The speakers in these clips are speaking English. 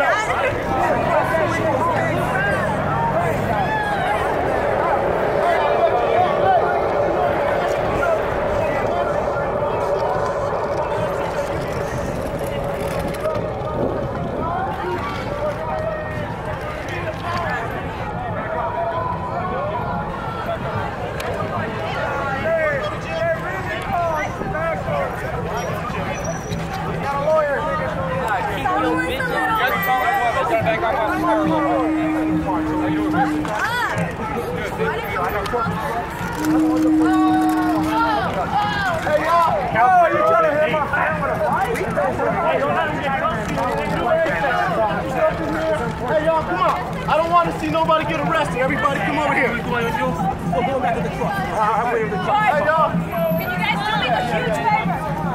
Hey, y'all, come on. I don't want to see nobody get arrested. Everybody come over here. We're going back to the truck. Hey, y'all. Can you guys do me a huge favor?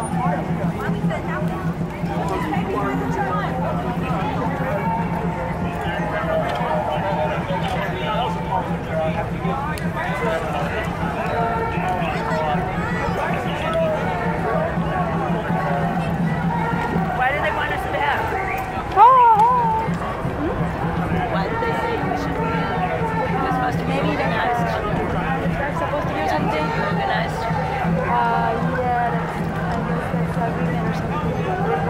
Why do they want us back? Why did they say we should be? We're supposed to be organized. We're supposed to do something organized. Yeah, I guess that's agreement or something.